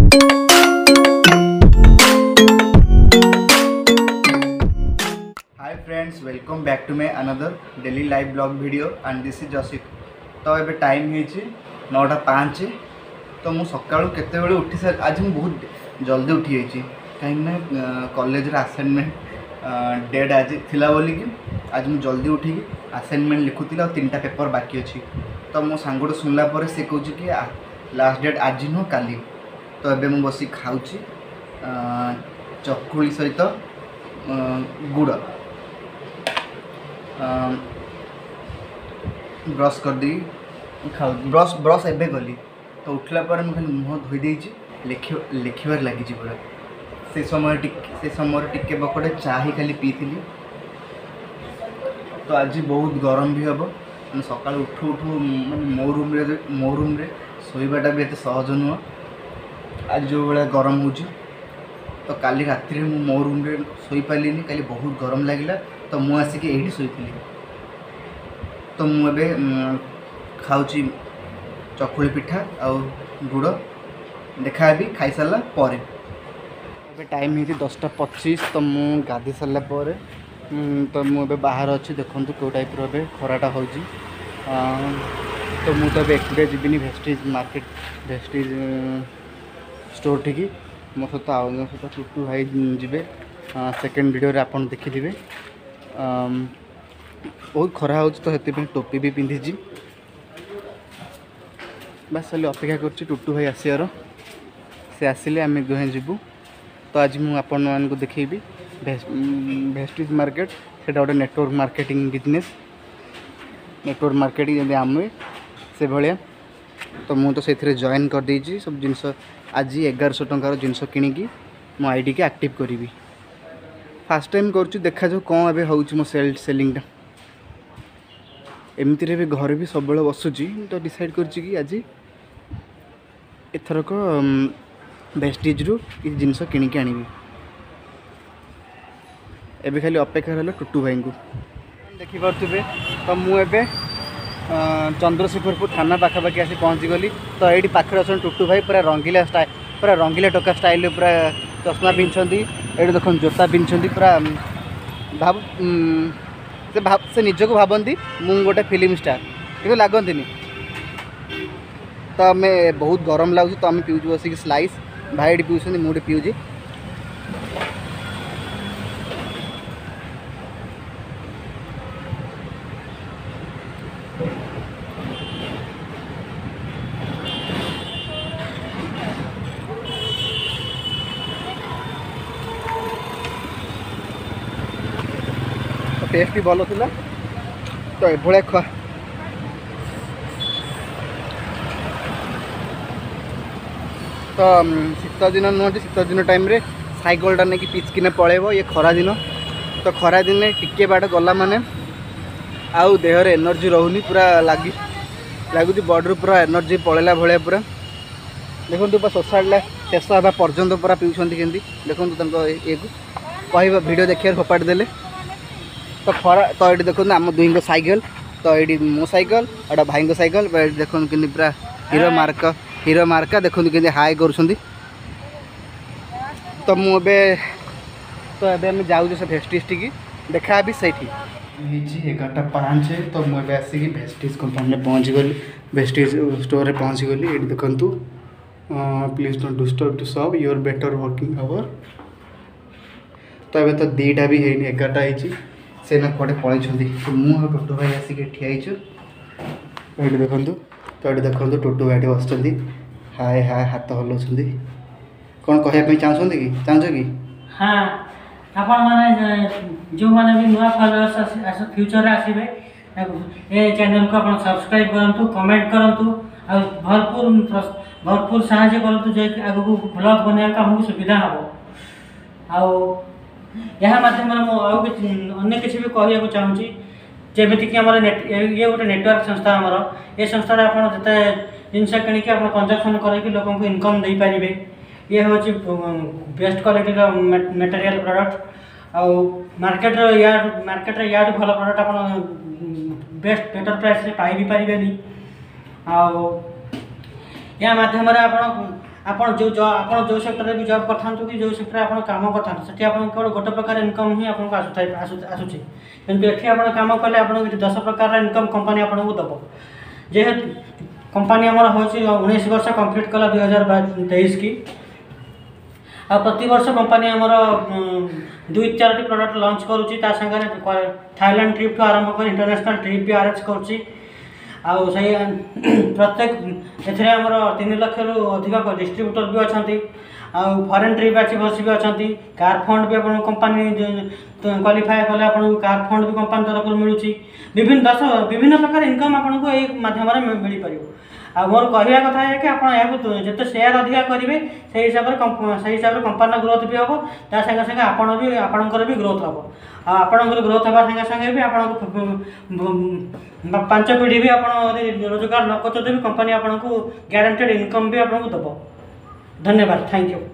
Hi friends, welcome back to my another daily live blog video and this is Josit. तो ये time है 9:05 तो मु सकाळु केते बेले उठी सार आज मु बहुत जल्दी उठी जाइए कहीं कॉलेज असाइनमेंट डेट आज थिला बोली कि आज मु जल्दी उठी असाइनमेंट लिखुला और 3टा पेपर बाकी अच्छी तो मो सांगोटे सुनला पर से कहूँ कि लास्ट डेट आज नुह काली तो एबे मु बसी खाऊची चकुली सहित गुड़ ब्रश कर दी खाऊ ब्रश एबे गली तो उठला पर मुझे मुँह धोई देछि लिखबार लगी पूरा से समय टिके बकटे चा ही खाली पी तो आज बहुत गरम भी हम मैं सका उठू उठू माने मो रूम रे शोबाटा भी एत सहज नुह आज जो भाया गरम हो तो काली राति में मो रूम रे सोई पाली काली बहुत गरम लगिला तो मु आसिक यही शोली तो मुझे खाऊची चकुली पिठा आ गुड़ देखा भी खाई सारा पर टाइम ही 10:25 तो मु गाधी सारा पर तो मुझे बाहर अच्छी देखूँ कौ टाइप रे खराटा हो तो मुझे एकुटिया जीविनी भेस्टिज मार्केट भेस्टिज स्टोर ठीक मो सहित आउ सहित टुटू भाई जी सेकेंड वीडियो रे आपन देखिथे बहुत खरा हो तो से टोपी भी पिंधि बस खाली अपेक्षा कर टुटू भाई आसार से आसिले आम दुहे जीवु तो आज मुझे आपण मानक देखी भेस्टिज मार्केट से गोटे network marketing business network marketing जब आम से भाया तो मुझे तो जॉइन कर देछि सब जिनस आज 1100 टंकार जिनस किणिकी मो आईडी के एक्टिव करी फास्ट टाइम करुँ देखा जो कौन ए हूँ मो सेलिंगटा एमती भी घर भी सब बसुची तो डिसाइड कर आज एथरक वेस्टेज रु कि जिनस किणिकी आनिबी एबे खाली अपेक्षा रहा टुटू भाई को देखिपे तो मुझे चंद्रशेखरपुर थाना पाखापाखि आसी पहुँचीगली तो ये पाखे अच्छा टुटू भाई पूरा रंगीला टोका स्टाइल पूरा चश्मा पिंधि ये देख जोता पिंधि पूरा से निजक भावती मु गोटे फिल्म स्टार कि लगती तो आम बहुत गरम लगुच तो आम पीऊँ बसिक स्लाइस भाई ये पीऊँ मुझे पीऊँ टेस्ट भी भल था तो ये खा तो शीत दिन नुह शीत दिन टाइम रे साइकलटा नहीं पिचकिने पलैब ये खरा दिन तो खरा दिन टिके बाट गला माने आउ देहर एनर्जी रोनी पूरा लगुच बॉडी पूरा एनर्जी पलैला भाया पूरा देखो सोसाइटी शेष हाँ पर्यंत पूरा पीछे केमती देखो ये कह वीडियो देखिए फोपाड़ी देले तो खरा तो ये देखो आम दुई साइकेल तो ये मो साइकेल और भाई साइकेल देखो कि पूरा हीरो मार्का देखो कि हाई कर तो मुझे तो ये जाऊँ से भेस्टिज टी देखा भी से 11:05 तो मुझे आसिक भेस्टिज कंपनी में पहुँची गली भेस्टिज स्टोर में पहुँची गली ये देखु please don't disturb to serve your better working hour तो ये तो 2टा भी है 11टा है से ना कड़े पलैंट तो मुझे टुटू भाई आसिक ठिया ये देखु तो ये देखो टुटू भाई बस हाय हाय हाथ हलाउं कौन कहवाई चाहते कि चाहछ कि हाँ आपण माने जो माने भी नुआ फॉलोअर्स फ्यूचर आसीबे ए चैनल को आपण सब्सक्राइब करंतु कमेंट करंतु और भरपूर सहायता करंतु जे आगु को ब्लॉग बनाए का हमको सुविधा हबो आ यहाँ माध्यम अन्य किसी भी कहूँ चाहूँगी जमीक ये गोटे नेटवर्क संस्था आमर ये संस्था आप जिते जिनस किणिकी आप कंजक्शन करके लोक इनकम दे पारे ये हूँ बेस्ट क्वालिटी मटेरियल प्रोडक्ट आ मार्केट या भल प्रोडक्ट आप बेस्ट बेटर प्राइस पाई भी पारे या माध्यम आप ଆପଣ ଯେଉଁ ସେକ୍ଟରରେ ବି ଜବ୍ କରିଥାନ୍ତୁ କି ଯେଉଁ ସେକ୍ଟରରେ ଆପଣ କାମ କରିଥାନ୍ତୁ ସେଠି ଆପଣଙ୍କୁ କେବଳ ଗୋଟେ ପ୍ରକାର ଇନକମ୍ ହିଁ ଆପଣଙ୍କୁ ଆସୁଛି। କିନ୍ତୁ ଏଠି ଆପଣ କାମ କଲେ ଆପଣଙ୍କୁ 10 ପ୍ରକାରର ଇନକମ୍ କମ୍ପାନୀ ଆପଣଙ୍କୁ ଦେବ। ଯେହେତୁ कंपनी आमर हूँ 19 वर्ष कंप्लीट कला 2023 की आ प्रति वर्ष कंपनी आमर 2-4 प्रोडक्ट लॉन्च करुच्ची थाईलैंड ट्रिप ठू आरंभ कर इंटरनेशनल ट्रिप भी अरेंज करुच्ची प्रत्येक एमर 3 लाख रु अधिक डिस्ट्रीब्यूटर भी अच्छा फॉरेन ट्रिप आचिवर्स भी अच्छा कार फंड भी आप कंपनी क्वालिफाई कले आप कार फंड भी कंपनी तरफ मिलूँ विभिन्न प्रकार इनकम आपको यही माध्यम मिल पार आ मोर कहवा कथा है कि आप जिते शेयर अधिका करेंगे से हिसाब से कंपनी ग्रोथ भी हम ता संगे संगे आपणकर भी ग्रोथ हम आपणकर ग्रोथ हवा संगे संगे भी आप 5 पीढ़ी भी आप रोजगार न करते भी कंपनी आपको ग्यारंटेड इनकम भी आपको दब। धन्यवाद, थैंक यू।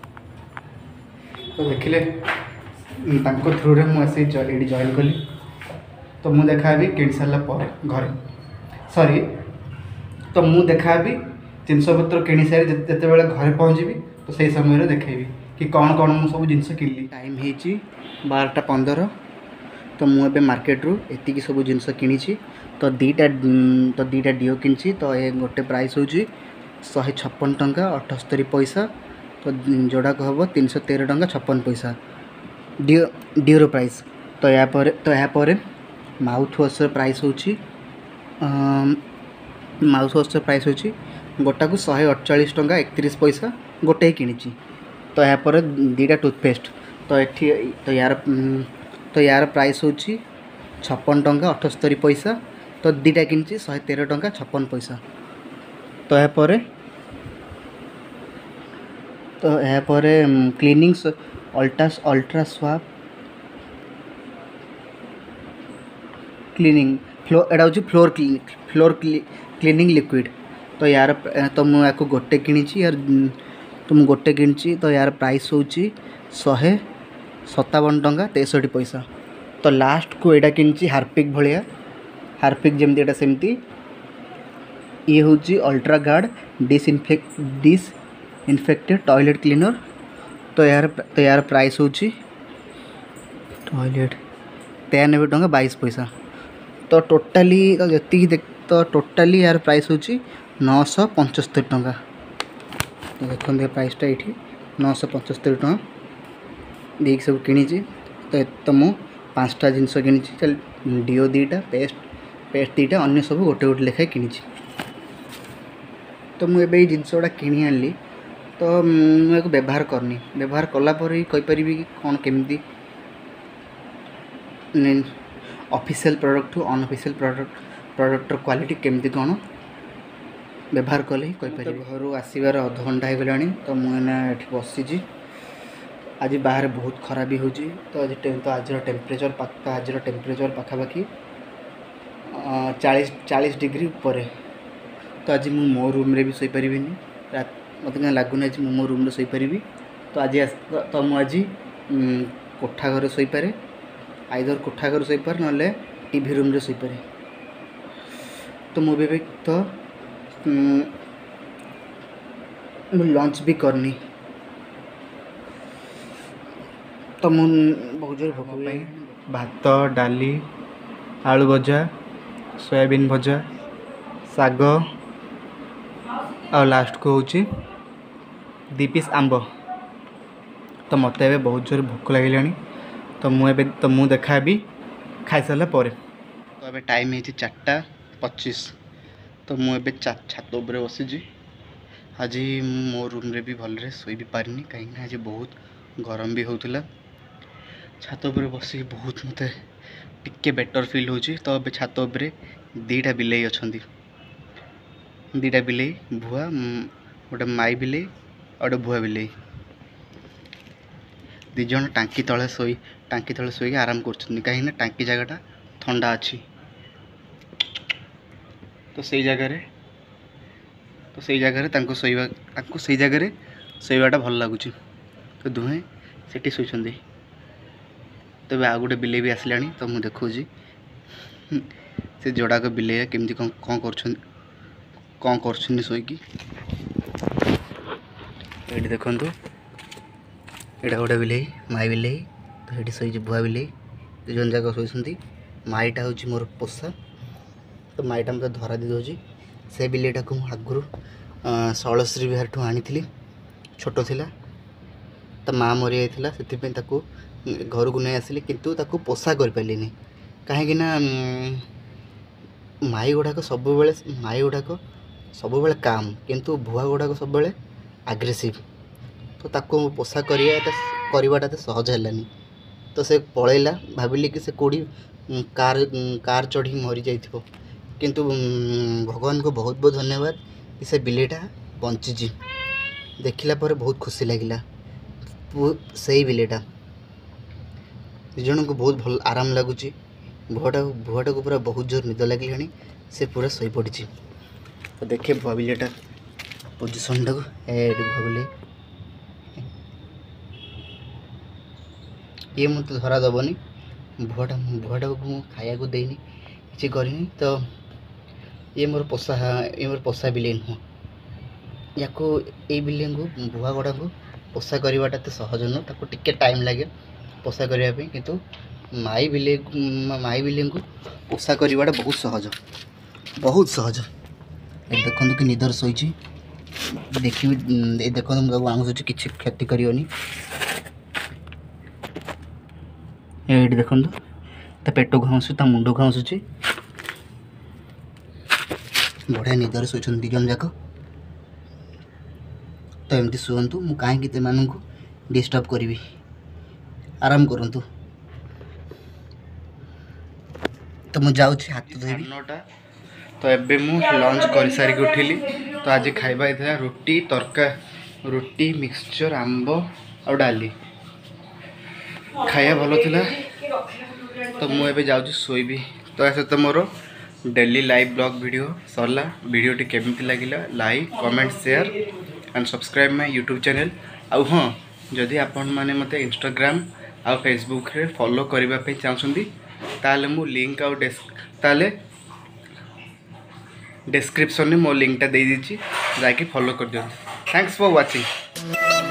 तो देखिले थ्रू रे मुझे जॉइन कली तो मुझे देखा किण सारापर घर सॉरी तो मुझे देखा जिनस पत्र किणी सारी जिते बड़े घर पहुँची तो सही समय देखेबी कि कौन कौन मुझे सब जिनस किनली। टाइम हो 12:15 तो मुझे मार्केट रू एति सब जिनस किणी तो दीटा डीओ किनी तो ये गोटे प्राइस हूँ 156 टंका 78 पैसा तो जोड़ा हम 313 टंका 56 पैसा डीओ प्राइस। तो यापर माउथ वाश प्राइस हूँ माउथ वाश प्राइस हूँ गोटा को 148 टंका 31 पैसा गोटे ही किणी। तो यापर दीटा टूथपेस्ट तो यार प्राइस हूँ 56 टंका 78 पैसा तो दीटा किनी 113 टंका 56 पैसा। तो यापर क्लीनिंग्स अल्ट्रा स्वाप क्लीनिंग एटा हूँ फ्लोर क्लीनिंग लिक्विड तो यार तो मुझे गोटे किणी यार तो मुझे गोटे किणी तो यार प्राइस हूँ 157 टंका 63 पैसा। तो लास्ट को एटा किणी हार्पिक भाया हार्पिक जमती एटा सेमती ये हूँ ultra guard disinfected toilet cleaner तो यार प्राइस हूँ टॉयलेट 93 टंका 22 पैसा। तो टोटाली तो टोटाली यार प्राइस हूँ 975 टंका। तो देखते प्राइसटा ये 975 टंका देख सब किणी तो मुझे 5टा जिनस किणी चल डीओ 2टा पेस्ट 2टा अन्य सब गोटे गोटे लेखाएं किणी। तो मुझे जिनस गुड़ा किणी आनी तो मुझे व्यवहार करनी व्यवहार कलापर ही कहीपरि कि कौन केमती ऑफिशियल प्रोडक्ट टू अनऑफिशियल प्रोडक्टर क्वालिटी केमती कौन व्यवहार कले ही कहीपर। घर आसबार अध घंटा हो गला तो मुझे बसी आज बाहर बहुत खरा भी होची तो आज टेम्परेचर पाखापाखि 40 डिग्री ऊपर। तो आज मु मो रूम रे भी सोई परिबी मत क्या लगुन आज मो रूम रे सोई परिबी। तो आज तो मुझे कोठा घर सोई पारे आइदर कोठा घर सोई पारे नले टीवी रूम रे सोई पारे। तो मुझे तो लंच भी करनी तो मुझे बहुत जोर भोक पाई भात डाली आलू भजा सोयाबीन भजा साग आ लास्ट को हूँ 2 पीस आंब। तो मत ए बहुत जोर भोक लगे तो मुझे देखा भी खाई सारा पर। तो अबे टाइम है 4:25 तो मुझे छात उपर बसी आज मो रूम रे भी भल शोई भी पारिनी कहीं आज बहुत गरम भी होता छात उपर बस बहुत मत टिके बेटर फील होची। तो अबे छात उपर 2टा बिलाई अच्छा 2टा बिलाई भुआ गोटे माई बिलाई और गोटे भुआ बिलाई 2 जन टांकी तले शोई आराम कर कहीं टांकी जगह ठंडा अच्छी। तो सही जगह से जगह शोवाटा भल लगुच। तो दुहें सेठी शोचंदी। तो आ गोटे बिले भी आसला तो मुझे देखुची से जोड़ाक बिले केमती कौन कर शोकी। ये देखु एटा गोटे बिले माई बिले तो ये शोची बुआ बिले दुजन जाक शोती माईटा हूँ मोर पोषा तो माईटा मतलब धरा दी दूसरी से बिलेटा को आगुरी शैलश्री विहार ठूँ आनी छोट थिला तो माँ मरी जाता से घर को नहीं आसिली किंतु ताकू पोषा कर पारिनी कहीं माई गुड़ाक सब काम किंतु भुआ गुड़ाक सब आग्रेसिव तो ताकू पोषा करवाटा तो सहज है तो से पलैला भाविली कि से कौड़ी कार चढ़ी मरी जाइथिबो किंतु भगवान को बहुत बहुत धन्यवाद कि से बिलेटा बंची देखला पर बहुत खुशी लगिला सही बिलेटा जन को बहुत भल आराम लगुच भुआटा को पूरा बहुत जोर निद लगे से पूरा शई पड़ी तो देखे भुआ बिलेटा पोजिशन टाक भुआ बिले ये मत धरा दबनी भुआटा को खाया को देनी किसी करनी तो ये मोर पोषा बिले नुह या बिले को भुआ गुड़ा को पोषा करवाटा तो सहज नुह ताको टिके टाइम लगे पोषा करने किंतु माई बिले को पोषा करवाटा बहुत सहज देखु कि निदर शोची देखी देखो आंगुची किसी क्षति करनी ये देखो ता पेट घाँसु ता मुंड घाँसुची बढ़िया निदर शोचन दिजन जाक तो एमती शुंतु मु कहीं डिस्टर्ब करी आराम करंतु तो मु जाऊँ हाथ धोबी 9टा तो एबे मु लंच कर सारी उठिली तो आज खाइबा था रोटी तड़का रोटी मिक्सचर आंब और डाली खाया भल थिला तो मु एबे जाऊँ शोइबी तो ऐसे तो मोर डेली लाइव ब्लॉग वीडियो सरला वीडियोटी केमती लगिला like comment share and subscribe my YouTube channel आउ हाँ जदि आपण माने मते इंस्टाग्राम आ फेसबुक रे फॉलो करबा पे चाहछंदी ताले मु लिंक आउ डिस्क्रिप्शन में मो लिंकटा दे दीची जाके फॉलो कर दियो थैंक्स फॉर वाचिंग।